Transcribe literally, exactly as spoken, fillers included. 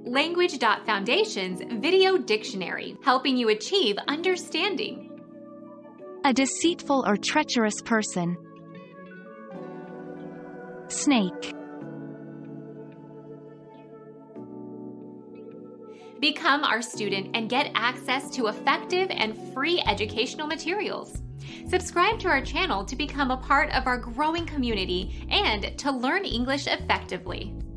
Language dot Foundation's Video Dictionary, helping you achieve understanding. A deceitful or treacherous person. Snake. Become our student and get access to effective and free educational materials. Subscribe to our channel to become a part of our growing community and to learn English effectively.